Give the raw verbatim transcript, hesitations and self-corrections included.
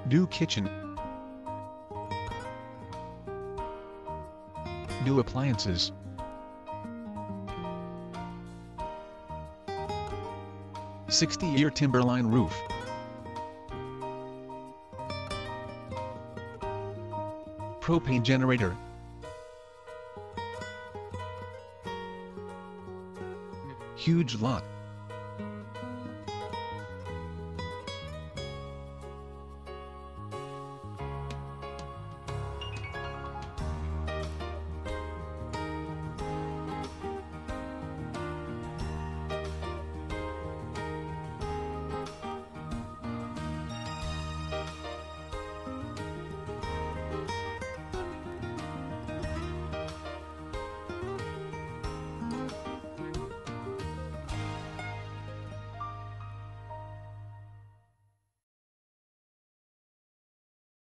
New kitchen. New appliances. sixty-year Timberline roof. Propane generator. Huge lot.